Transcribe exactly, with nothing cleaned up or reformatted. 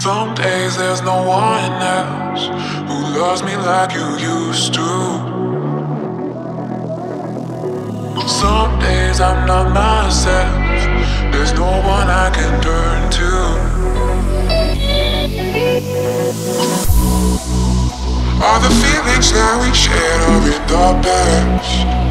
Some days there's no one else who loves me like you used to. Some days I'm not myself, there's no one I can turn to. All the feelings that we shared are in the past.